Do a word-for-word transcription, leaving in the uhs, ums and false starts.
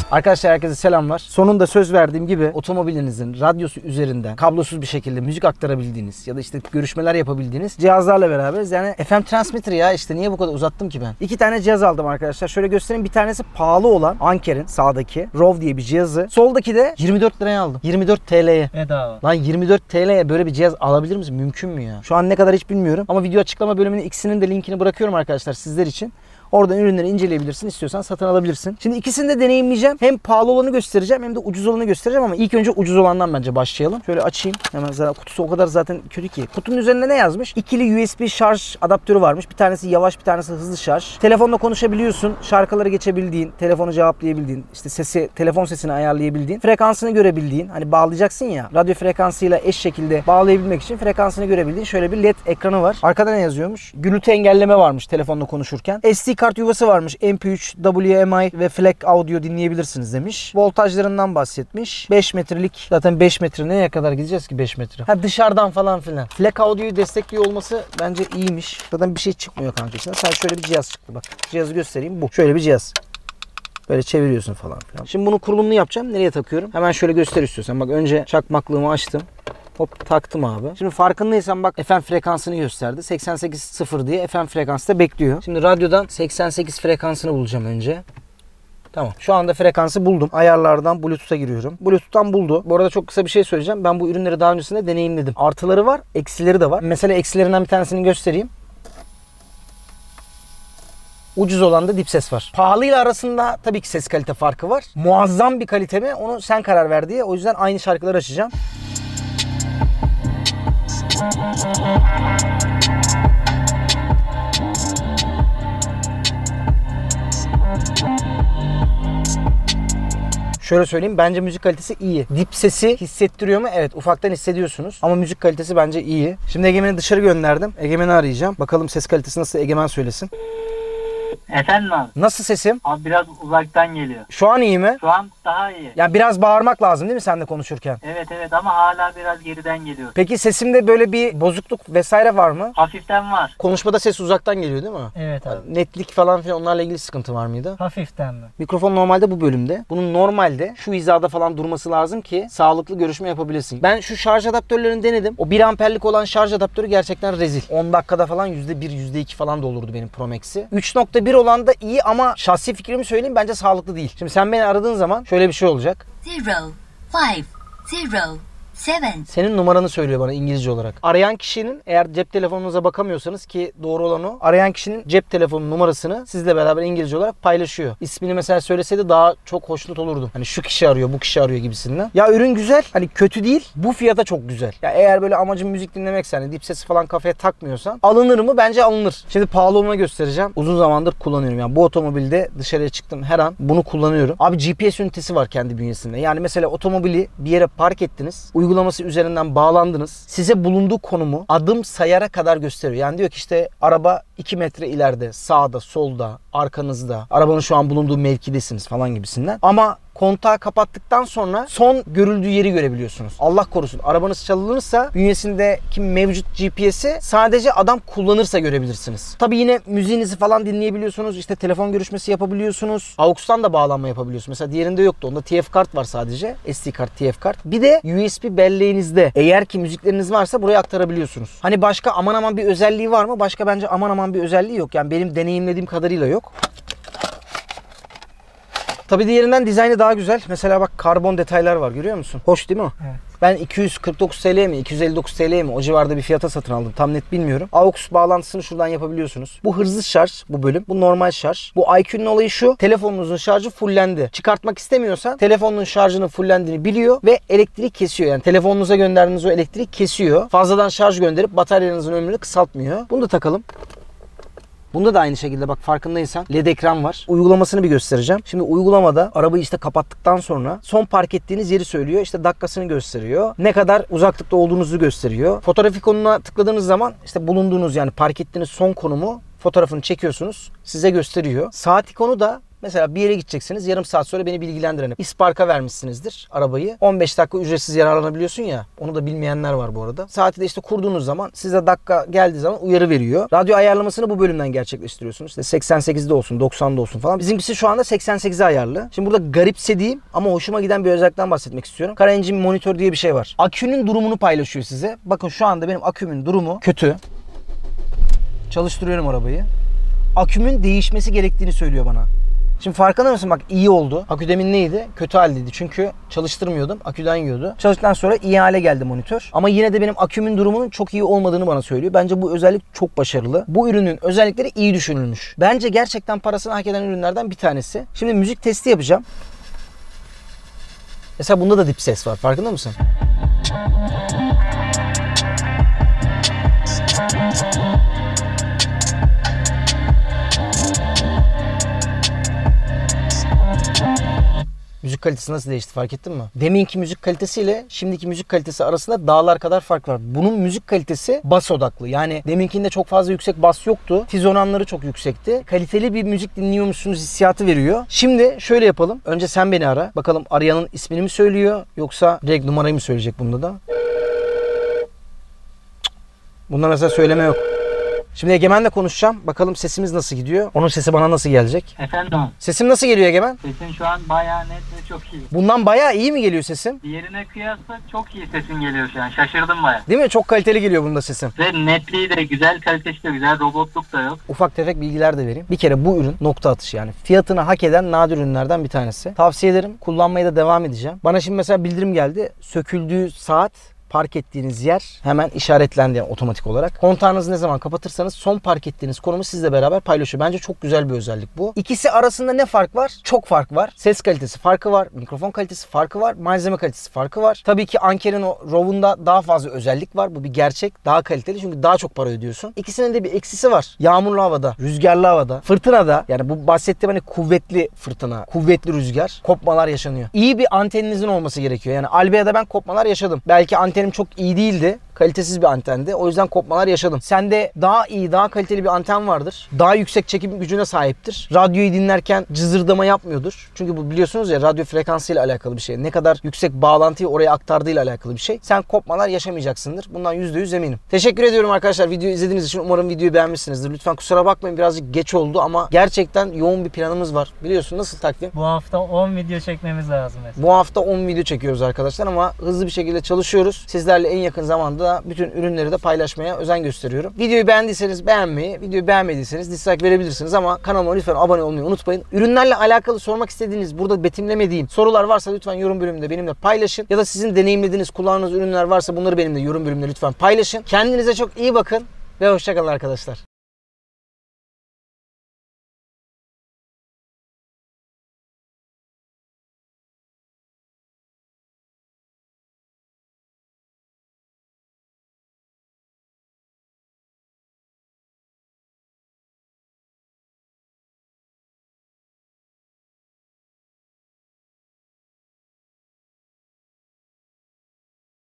Arkadaşlar herkese selamlar. Sonunda söz verdiğim gibi otomobilinizin radyosu üzerinden kablosuz bir şekilde müzik aktarabildiğiniz ya da işte görüşmeler yapabildiğiniz cihazlarla beraberiz. Yani F M transmitter ya işte niye bu kadar uzattım ki ben? İki tane cihaz aldım arkadaşlar. Şöyle göstereyim. Bir tanesi pahalı olan Anker'in sağdaki Rove diye bir cihazı. Soldaki de yirmi dört liraya aldım. yirmi dört T L'ye. Bedava. Lan yirmi dört T L'ye böyle bir cihaz alabilir misin? Mümkün mü ya? Şu an ne kadar hiç bilmiyorum. Ama video açıklama bölümünün ikisinin de linkini bırakıyorum arkadaşlar sizler için. Oradan ürünleri inceleyebilirsin. İstiyorsan satın alabilirsin. Şimdi ikisini de deneyimleyeceğim. Hem pahalı olanı göstereceğim hem de ucuz olanı göstereceğim ama ilk önce ucuz olandan bence başlayalım. Şöyle açayım. Hemen zaten kutusu o kadar zaten kötü ki. Kutunun üzerinde ne yazmış? İkili U S B şarj adaptörü varmış. Bir tanesi yavaş, bir tanesi hızlı şarj. Telefonla konuşabiliyorsun. Şarkıları geçebildiğin, telefonu cevaplayabildiğin, işte sesi, telefon sesini ayarlayabildiğin, frekansını görebildiğin, hani bağlayacaksın ya, radyo frekansıyla eş şekilde bağlayabilmek için frekansını görebildiğin şöyle bir led ekranı var. Arkada ne yazıyormuş? Gürültü engelleme varmış telefonla konuşurken. S D kart yuvası varmış. M P üç, W M I ve FLAC audio dinleyebilirsiniz demiş. Voltajlarından bahsetmiş. beş metrelik. Zaten beş metre nereye kadar gideceğiz ki beş metre? Ha dışarıdan falan filan. FLAC audio'yu destekliyor olması bence iyiymiş. Zaten bir şey çıkmıyor kanka içinden. Sadece şöyle bir cihaz çıktı bak. Cihazı göstereyim bu. Şöyle bir cihaz. Böyle çeviriyorsun falan filan. Şimdi bunu kurulumunu yapacağım. Nereye takıyorum? Hemen şöyle göster istiyorsan. Bak önce çakmaklığımı açtım. Hop taktım abi. Şimdi farkındaysan bak F M frekansını gösterdi. seksen sekiz sıfır diye F M frekansı da bekliyor. Şimdi radyodan seksen sekiz frekansını bulacağım önce. Tamam. Şu anda frekansı buldum. Ayarlardan Bluetooth'a giriyorum. Bluetooth'tan buldu. Bu arada çok kısa bir şey söyleyeceğim. Ben bu ürünleri daha öncesinde deneyimledim. Artıları var, eksileri de var. Mesela eksilerinden bir tanesini göstereyim. Ucuz olan da dip ses var. Pahalıyla arasında tabii ki ses kalite farkı var. Muazzam bir kalite mi? Onu sen karar ver diye. O yüzden aynı şarkıları açacağım. Şöyle söyleyeyim, bence müzik kalitesi iyi. Dip sesi hissettiriyor mu? Evet, ufaktan hissediyorsunuz. Ama müzik kalitesi bence iyi. Şimdi Egemen'i dışarı gönderdim. Egemen'i arayacağım. Bakalım ses kalitesi nasıl, Egemen söylesin. Efendim abi? Nasıl sesim? Abi biraz uzaktan geliyor. Şu an iyi mi? Şu an daha iyi. Yani biraz bağırmak lazım değil mi sen de konuşurken? Evet evet ama hala biraz geriden geliyor. Peki sesimde böyle bir bozukluk vesaire var mı? Hafiften var. Konuşmada ses uzaktan geliyor değil mi? Evet abi. Netlik falan filan onlarla ilgili sıkıntı var mıydı? Hafiften mi? Mikrofon normalde bu bölümde. Bunun normalde şu hizada falan durması lazım ki sağlıklı görüşme yapabilesin. Ben şu şarj adaptörlerini denedim. O bir amperlik olan şarj adaptörü gerçekten rezil. on dakikada falan yüzde bir, yüzde iki falan doldurdu benim Pro Max'i. üç nokta bir olan da iyi ama şahsi fikrimi söyleyeyim, bence sağlıklı değil. Şimdi sen beni aradığın zaman şöyle bir şey olacak. zero five zero seven. Senin numaranı söylüyor bana İngilizce olarak. Arayan kişinin, eğer cep telefonunuza bakamıyorsanız ki doğru olan o, arayan kişinin cep telefonu numarasını sizle beraber İngilizce olarak paylaşıyor. İsmini mesela söyleseydi daha çok hoşnut olurdum. Hani şu kişi arıyor, bu kişi arıyor gibisinden. Ya ürün güzel, hani kötü değil. Bu fiyata çok güzel. Ya eğer böyle amacın müzik dinlemekse, hani dip sesi falan kafaya takmıyorsan alınır mı? Bence alınır. Şimdi pahalı olanı göstereceğim. Uzun zamandır kullanıyorum. Yani bu otomobilde dışarıya çıktım her an bunu kullanıyorum. Abi G P S ünitesi var kendi bünyesinde. Yani mesela otomobili bir yere park ettiniz. Uygulaması üzerinden bağlandınız. Size bulunduğu konumu adım sayara kadar gösteriyor. Yani diyor ki işte araba iki metre ileride, sağda, solda, arkanızda. Arabanın şu an bulunduğu mevkidesiniz falan gibisinden. Ama kontağı kapattıktan sonra son görüldüğü yeri görebiliyorsunuz. Allah korusun arabanız çalınırsa bünyesindeki mevcut G P S'i sadece adam kullanırsa görebilirsiniz. Tabii yine müziğinizi falan dinleyebiliyorsunuz. İşte telefon görüşmesi yapabiliyorsunuz. A U X'tan da bağlanma yapabiliyorsunuz. Mesela diğerinde yoktu. Onda T F kart var sadece. S D kart, T F kart. Bir de U S B belleğinizde eğer ki müzikleriniz varsa buraya aktarabiliyorsunuz. Hani başka aman aman bir özelliği var mı? Başka bence aman aman bir özelliği yok. Yani benim deneyimlediğim kadarıyla yok. Tabii diğerinden dizaynı daha güzel. Mesela bak karbon detaylar var, görüyor musun? Hoş değil mi? Evet. Ben iki yüz kırk dokuz T L'ye mi, iki yüz elli dokuz T L'ye mi o civarda bir fiyata satın aldım. Tam net bilmiyorum. A U X bağlantısını şuradan yapabiliyorsunuz. Bu hızlı şarj bu bölüm. Bu normal şarj. Bu I Q'nun olayı şu. Telefonunuzun şarjı fullendi. Çıkartmak istemiyorsan telefonun şarjının fullendiğini biliyor ve elektrik kesiyor. Yani telefonunuza gönderdiğiniz o elektrik kesiyor. Fazladan şarj gönderip bataryanızın ömrünü kısaltmıyor. Bunu da takalım. Bunda da aynı şekilde bak farkındaysan led ekran var. Uygulamasını bir göstereceğim. Şimdi uygulamada arabayı işte kapattıktan sonra son park ettiğiniz yeri söylüyor. İşte dakikasını gösteriyor. Ne kadar uzaklıkta olduğunuzu gösteriyor. Fotoğraf ikonuna tıkladığınız zaman işte bulunduğunuz yani park ettiğiniz son konumu fotoğrafını çekiyorsunuz. Size gösteriyor. Saat ikonu da Mesela bir yere gideceksiniz. Yarım saat sonra beni bilgilendirin. İspark'a vermişsinizdir arabayı. on beş dakika ücretsiz yararlanabiliyorsun ya. Onu da bilmeyenler var bu arada. Saati de işte kurduğunuz zaman size dakika geldiği zaman uyarı veriyor. Radyo ayarlamasını bu bölümden gerçekleştiriyorsunuz. İşte seksen sekizde olsun, doksan'da olsun falan. Bizimkisi şu anda seksen sekize ayarlı. Şimdi burada garipsediğim ama hoşuma giden bir özellikten bahsetmek istiyorum. CarEngine Monitor diye bir şey var. Akünün durumunu paylaşıyor size. Bakın şu anda benim akümün durumu kötü. Çalıştırıyorum arabayı. Akümün değişmesi gerektiğini söylüyor bana. Şimdi farkında mısın? Bak iyi oldu. Akü demin neydi? Kötü haldeydi. Çünkü çalıştırmıyordum. Aküden yiyordu. Çalıştıktan sonra iyi hale geldi monitör. Ama yine de benim akümün durumunun çok iyi olmadığını bana söylüyor. Bence bu özellik çok başarılı. Bu ürünün özellikleri iyi düşünülmüş. Bence gerçekten parasını hak eden ürünlerden bir tanesi. Şimdi müzik testi yapacağım. Mesela bunda da dip ses var. Farkında mısın? Müzik kalitesi nasıl değişti fark ettin mi? Deminki müzik kalitesiyle şimdiki müzik kalitesi arasında dağlar kadar fark var. Bunun müzik kalitesi bas odaklı. Yani deminkinde çok fazla yüksek bas yoktu. Tiz oranları çok yüksekti. Kaliteli bir müzik dinliyormuşsunuz hissiyatı veriyor. Şimdi şöyle yapalım. Önce sen beni ara. Bakalım arayanın ismini mi söylüyor yoksa direkt numarayı mı söyleyecek bunda da? Bunda mesela söyleme yok. Şimdi Egemen'le konuşacağım. Bakalım sesimiz nasıl gidiyor? Onun sesi bana nasıl gelecek? Efendim, Sesim nasıl geliyor Egemen? sesin şu an bayağı net ve çok iyi. Bundan bayağı iyi mi geliyor sesim? Diğerine kıyasla çok iyi sesin geliyor şu an. Şaşırdım bayağı. Değil mi? Çok kaliteli geliyor bunda sesim. Ve netliği de güzel, kalitesi de güzel, robotluk da yok. Ufak tefek bilgiler de vereyim. Bir kere bu ürün nokta atışı yani. Fiyatını hak eden nadir ürünlerden bir tanesi. Tavsiye ederim. Kullanmaya da devam edeceğim. Bana şimdi mesela bildirim geldi. Söküldüğü saat, park ettiğiniz yer hemen işaretlendi yani otomatik olarak. Kontağınızı ne zaman kapatırsanız son park ettiğiniz konumu sizle beraber paylaşıyor. Bence çok güzel bir özellik bu. İkisi arasında ne fark var? Çok fark var. Ses kalitesi farkı var. Mikrofon kalitesi farkı var. Malzeme kalitesi farkı var. Tabii ki Anker'in o RAW'unda daha fazla özellik var. Bu bir gerçek. Daha kaliteli çünkü daha çok para ödüyorsun. İkisinin de bir eksisi var. Yağmurlu havada, rüzgarlı havada, fırtınada yani bu bahsettiğim hani kuvvetli fırtına, kuvvetli rüzgar, kopmalar yaşanıyor. İyi bir anteninizin olması gerekiyor. Yani Albea'da ben kopmalar yaşadım. Belki anten Antenim çok iyi değildi. Kalitesiz bir antendi. O yüzden kopmalar yaşadım. Sende daha iyi, daha kaliteli bir anten vardır. Daha yüksek çekim gücüne sahiptir. Radyoyu dinlerken cızırdama yapmıyordur. Çünkü bu biliyorsunuz ya radyo frekansıyla alakalı bir şey. Ne kadar yüksek bağlantıyı oraya aktardığıyla alakalı bir şey. Sen kopmalar yaşamayacaksındır. Bundan yüzde yüz eminim. Teşekkür ediyorum arkadaşlar videoyu izlediğiniz için. Umarım videoyu beğenmişsinizdir. Lütfen kusura bakmayın birazcık geç oldu ama gerçekten yoğun bir planımız var. Biliyorsun nasıl takvim? Bu hafta on video çekmemiz lazım mesela. Bu hafta on video çekiyoruz arkadaşlar ama hızlı bir şekilde çalışıyoruz. Sizlerle en yakın zamanda bütün ürünleri de paylaşmaya özen gösteriyorum. Videoyu beğendiyseniz beğenmeyi, videoyu beğenmediyseniz dislike verebilirsiniz ama kanalıma lütfen abone olmayı unutmayın. Ürünlerle alakalı sormak istediğiniz, burada betimlemediğim sorular varsa lütfen yorum bölümünde benimle paylaşın. Ya da sizin deneyimlediğiniz, kullandığınız ürünler varsa bunları benimle yorum bölümünde lütfen paylaşın. Kendinize çok iyi bakın ve hoşça kalın arkadaşlar.